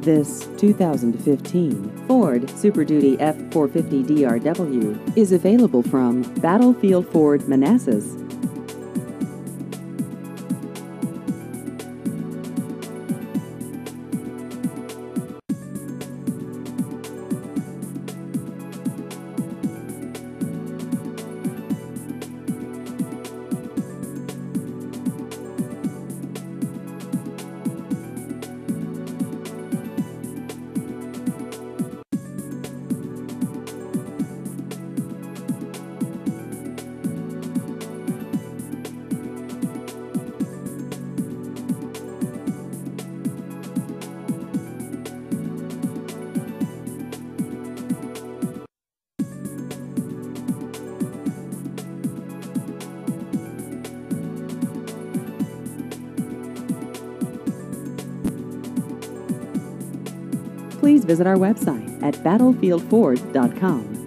This 2015 Ford Super Duty F450 DRW is available from Battlefield Ford Manassas. Please visit our website at battlefieldford.com.